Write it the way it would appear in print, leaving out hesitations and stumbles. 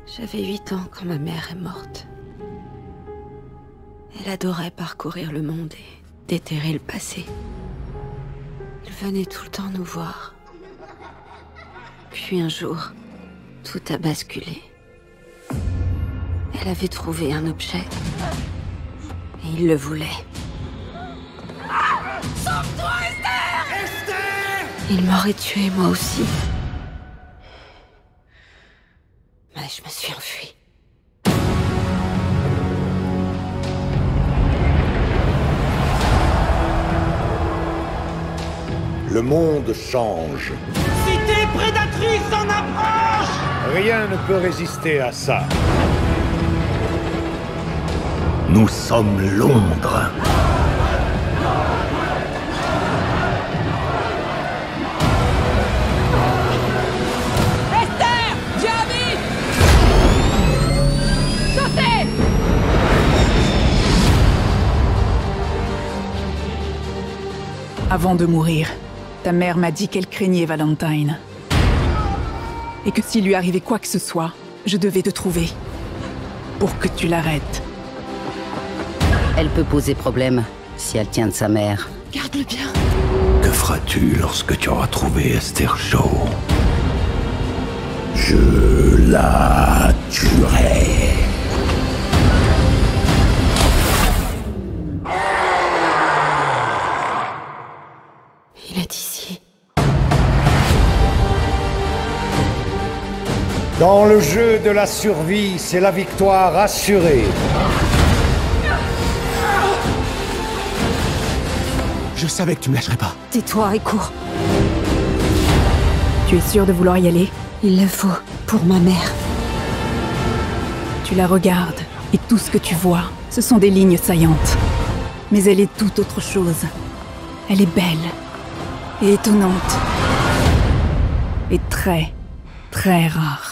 J'avais 8 ans quand ma mère est morte. Elle adorait parcourir le monde et déterrer le passé. Elle venait tout le temps nous voir. Puis un jour, tout a basculé. Elle avait trouvé un objet. Et il le voulait. Sauve-toi, Esther! Esther! Il m'aurait tué, moi aussi. Mais je me suis enfuie. Le monde change. Cité prédatrice en approche! Rien ne peut résister à ça. Nous sommes Londres. Esther! Jamie! Sautez! Avant de mourir, ta mère m'a dit qu'elle craignait Valentine. Et que s'il lui arrivait quoi que ce soit, je devais te trouver. Pour que tu l'arrêtes. Elle peut poser problème si elle tient de sa mère. Garde-le bien. Que feras-tu lorsque tu auras trouvé Esther Shaw? Je la tuerai. Il est ici. Dans le jeu de la survie, c'est la victoire assurée. Je savais que tu me lâcherais pas. Tais-toi et cours. Tu es sûr de vouloir y aller? Il le faut pour ma mère. Tu la regardes, et tout ce que tu vois, ce sont des lignes saillantes. Mais elle est tout autre chose. Elle est belle, et étonnante, et très, très rare.